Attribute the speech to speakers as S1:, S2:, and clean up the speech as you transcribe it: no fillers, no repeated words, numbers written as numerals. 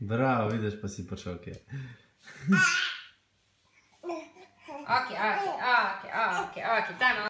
S1: Bravo, vidiš, pa si prišel kje.
S2: Ok, dajmo.